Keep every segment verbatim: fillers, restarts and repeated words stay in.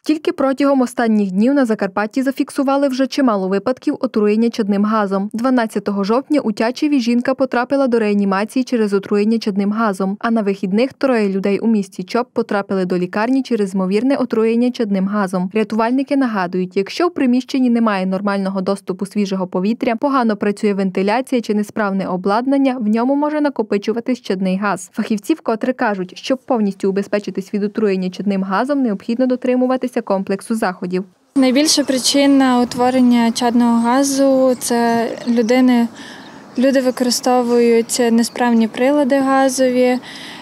Тільки протягом останніх днів на Закарпатті зафіксували вже чимало випадків отруєння чадним газом. дванадцятого жовтня у Тячеві жінка потрапила до реанімації через отруєння чадним газом, а на вихідних троє людей у місті Чоп потрапили до лікарні через ймовірне отруєння чадним газом. Рятувальники нагадують, якщо в приміщенні немає нормального доступу свіжого повітря, погано працює вентиляція чи несправне обладнання, в ньому може накопичуватись чадний газ. Фахівці вкотре кажуть, щоб повністю убезпечитись від отруєння чадним газом, необхідно дотримуватися комплексу заходів. Найбільша причина утворення чадного газу – це людини, люди використовують несправні прилади газові,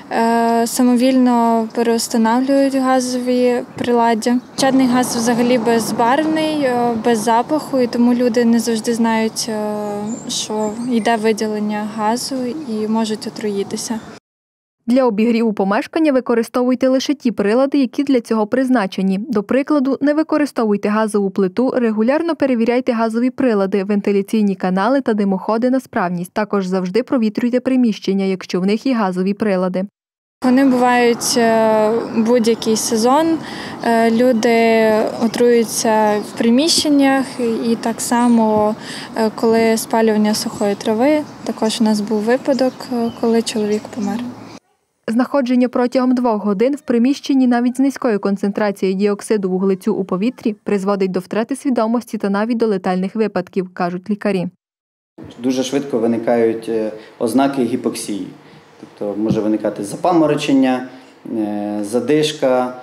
самовільно переустановлюють газові приладдя. Чадний газ взагалі безбарвний, без запаху, і тому люди не завжди знають, що йде виділення газу і можуть отруїтися. Для обігріву помешкання використовуйте лише ті прилади, які для цього призначені. До прикладу, не використовуйте газову плиту, регулярно перевіряйте газові прилади, вентиляційні канали та димоходи на справність. Також завжди провітрюйте приміщення, якщо в них є газові прилади. Вони бувають будь-який сезон, люди отруюються в приміщеннях і так само, коли спалювання сухої трави. Також у нас був випадок, коли чоловік помер. Знаходження протягом двох годин в приміщенні навіть з низькою концентрацією діоксиду вуглецю у повітрі призводить до втрати свідомості та навіть до летальних випадків, кажуть лікарі. Дуже швидко виникають ознаки гіпоксії. Тобто може виникати запаморочення, задишка,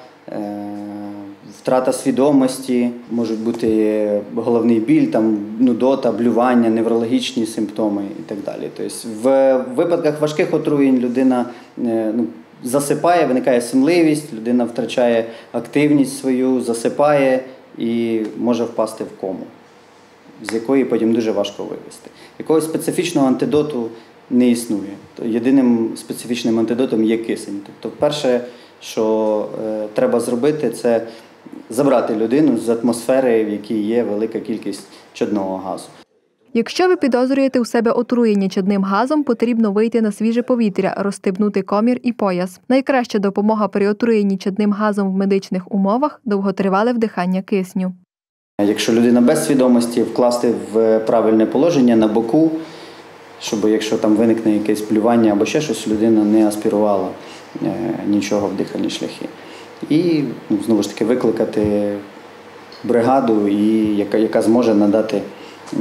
втрата свідомості, можуть бути головний біль, там, нудота, блювання, неврологічні симптоми і так далі. Тобто, в випадках важких отруєнь людина ну, засипає, виникає сонливість, людина втрачає активність свою, засипає і може впасти в кому, з якої потім дуже важко вивести. Якогось специфічного антидоту не існує. Єдиним специфічним антидотом є кисень. Тобто перше, що е, треба зробити, це забрати людину з атмосфери, в якій є велика кількість чадного газу. Якщо ви підозрюєте у себе отруєння чадним газом, потрібно вийти на свіже повітря, розстебнути комір і пояс. Найкраща допомога при отруєнні чадним газом в медичних умовах – довготривале вдихання кисню. Якщо людина без свідомості, вкласти в правильне положення на боку, щоб якщо там виникне якесь плювання або ще щось, людина не аспірувала е, нічого в дихальні шляхи. І, ну, знову ж таки, викликати бригаду, і, яка, яка зможе надати е,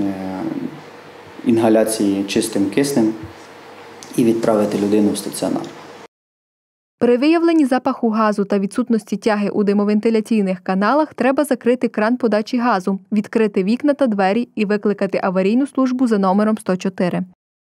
інгаляції чистим киснем і відправити людину в стаціонар. При виявленні запаху газу та відсутності тяги у димовентиляційних каналах треба закрити кран подачі газу, відкрити вікна та двері і викликати аварійну службу за номером сто чотири.